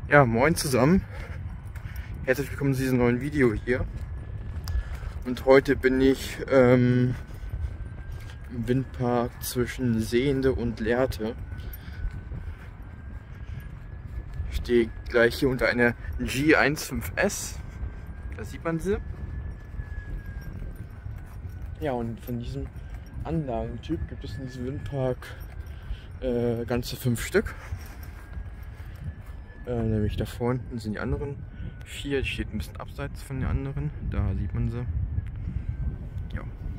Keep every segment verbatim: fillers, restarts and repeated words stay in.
Ja, moin zusammen. Herzlich willkommen zu diesem neuen Video hier. Und heute bin ich ähm, im Windpark zwischen Sehende und Lehrte. Ich stehe gleich hier unter einer G fünfzehn S. Da sieht man sie. Ja, und von diesem Anlagentyp gibt es in diesem Windpark äh, ganze fünf Stück. Äh, nämlich da vorne sind die anderen vier, die steht ein bisschen abseits von den anderen, da sieht man sie. Ja.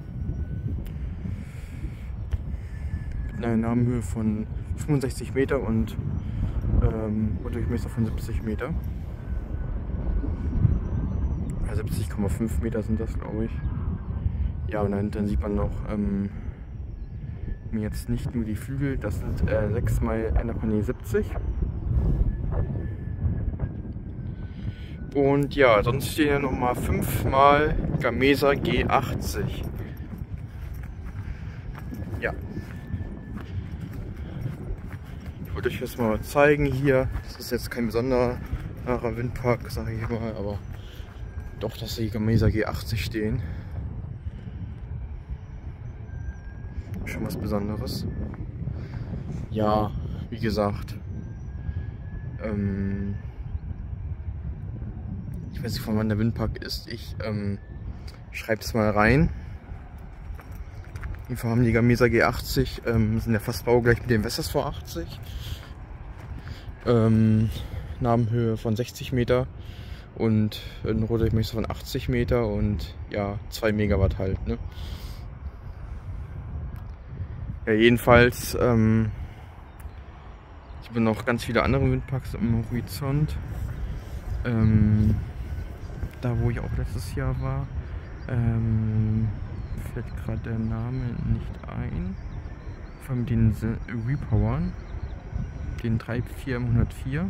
Mit einer Namenhöhe von fünfundsechzig Meter und ähm, Durchmesser von siebzig Meter. Ja, siebzig Komma fünf Meter sind das, glaube ich. Ja, und dann sieht man noch ähm, jetzt nicht nur die Flügel, das sind äh, sechs mal Anaconda siebzig. Und ja, sonst stehen ja nochmal fünf mal Gamesa G achtzig. Ja. Ich wollte euch das mal zeigen hier. Das ist jetzt kein besonderer Windpark, sage ich mal, aber doch, dass die Gamesa G achtzig stehen. Schon was Besonderes. Ja, wie gesagt. Ähm, Ich weiß nicht, von wann der Windpark ist. Ich ähm, schreibe es mal rein. Wir haben die Gamesa G achtzig, ähm, sind ja fast baugleich mit dem Vessas V achtzig. Ähm, Namenhöhe von sechzig Meter und ein Rohrdurchmesser von achtzig Meter und ja, zwei Megawatt halt. Ne? Ja, jedenfalls, ähm, ich habe noch ganz viele andere Windparks im Horizont. Ähm, Da wo ich auch letztes Jahr war, ähm, fällt gerade der Name nicht ein. Von den Repowern, den drei vier null vier.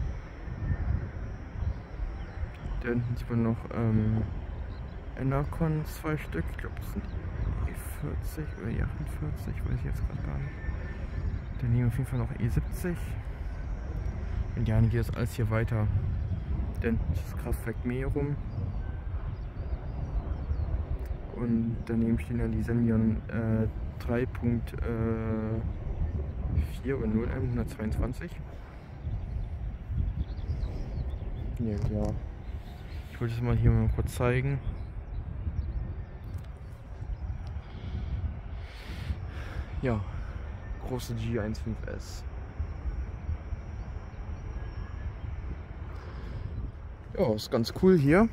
Da hinten sieht man noch ähm, Enercon zwei Stück. Ich glaube, das sind die E vierzig oder E achtundvierzig, weiß ich jetzt gerade gar nicht. Daneben auf jeden Fall noch E siebzig. Und ja, dann geht das alles hier weiter. Denn das Kraftwerk Merum. Und daneben stehen dann die Senvion äh, drei Punkt vier oder null hundertzweiundzwanzig. Ja, ja. Ich wollte es mal hier mal kurz zeigen. Ja, große G fünfzehn S. Ja, ist ganz cool hier.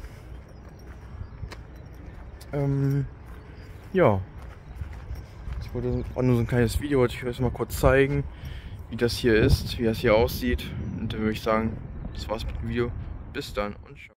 Ähm, ja, ich wollte auch nur so ein kleines Video, wollte ich euch mal kurz zeigen, wie das hier ist, wie das hier aussieht. Und dann würde ich sagen, das war's mit dem Video. Bis dann und ciao.